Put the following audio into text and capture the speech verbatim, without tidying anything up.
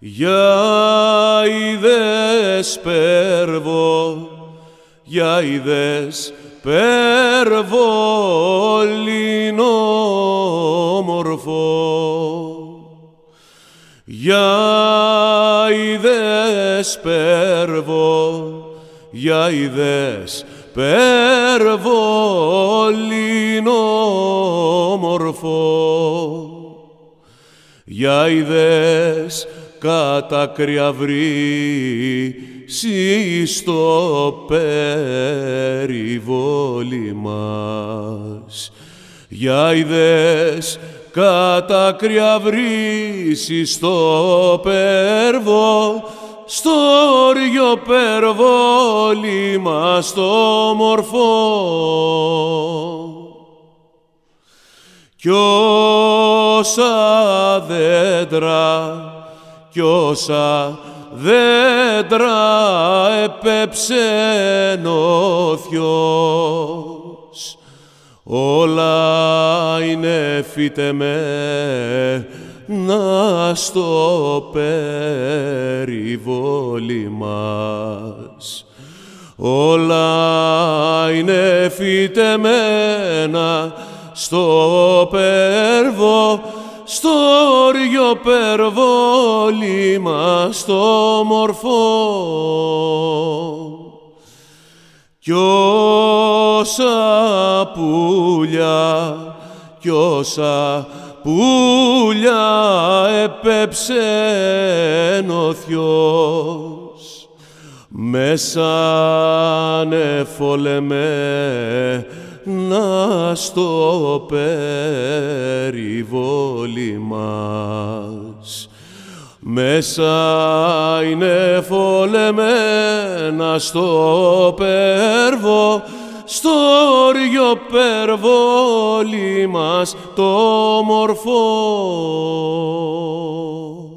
Για είδες πέρβο, για είδες πέρβο όμορφο. Για είδες πέρβο, για είδες πέρβο όμορφο. Για είδες κατακριαβρήσει στο περιβόλι μας. Για είδες κατακριαβρήσει στο περβό, στο όριο περβόλι μας το μορφό. Κι όσα δέντρα, κι όσα δέντρα επέψεν ο Θεός, όλα είναι φυτεμένα στο περιβόλι μας. Όλα είναι φυτεμένα στο περβό, στο όριο περβόλι μας το μορφό. Κι όσα πουλιά, κι όσα πουλιά επέψεν ο Θεός, μέσα νεφολεμένα στο περιβόλι μας. Μέσα είναι φολεμένα στο περβό, στο όριο περβόλι μας το μορφό.